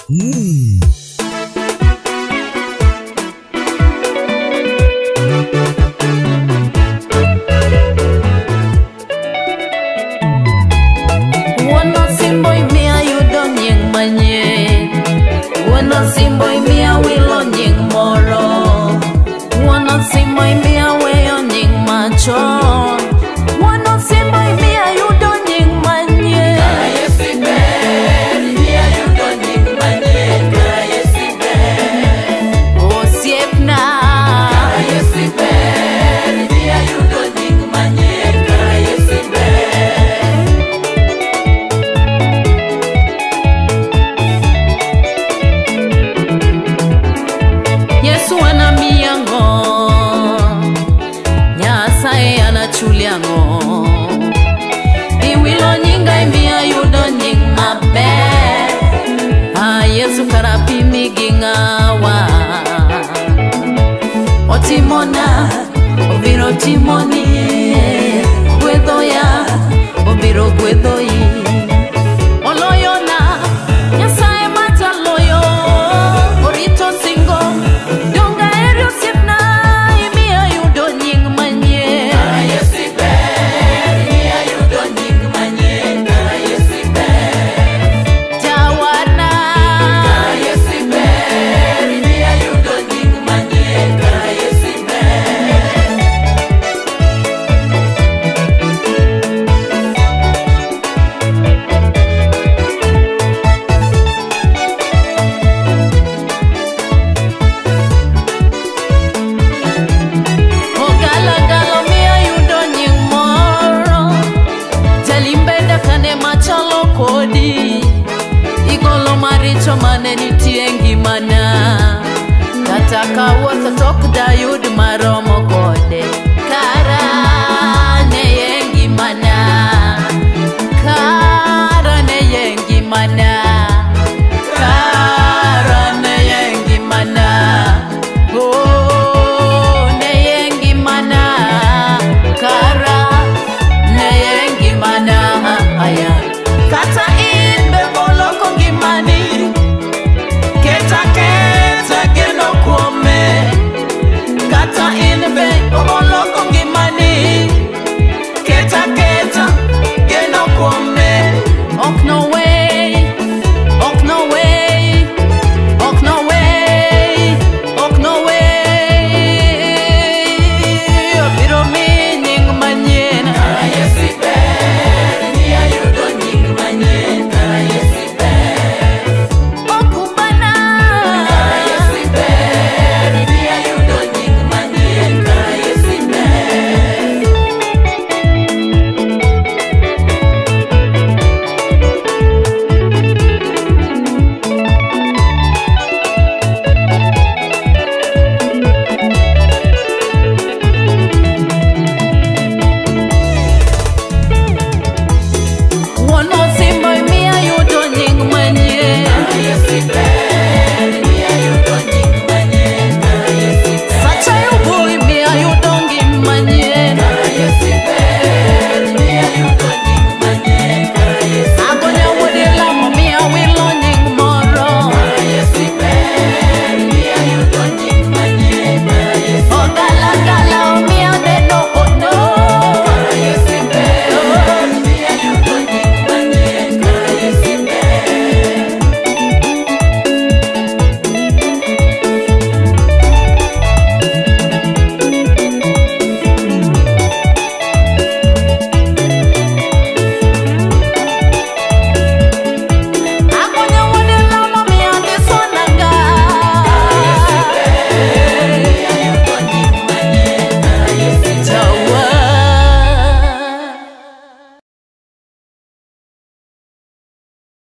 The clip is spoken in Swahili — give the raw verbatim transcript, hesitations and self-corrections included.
Mm. Wono simbo imia yudo nying manye, wono simbo imia wilo nying moro, wono simbo imia weyo nying macho, wono simbo imia yudo nying manye. Kaye siber, imia yudo nying manye, kaye siber. Osiepna, kaye siber, imia yudo nying manye, kaye siber. Yesu anamiyango, Nyasaye anachuliango. Iwilo nyinga imiya yudo nying maber. Ah, Yesu karapimi gingawa. Otimona, obiro timoni. Gwedho ya, obiro gwedho yi. Oloyona, Nyasaye mataloyo. Orito singo, donga ero sipna, imiya yudo nying manye. Kaye siber, imiya yudo nying manye. Kaye siber. Jawana, kaye siber, imiya yudo nying manye. Kaye siber. Ogalagalo miya yudo nying moro, jalimbeda kane machalo kodi, igolo maricho mane nitie ngimana, kata kawuotho tok dayud maromo kode.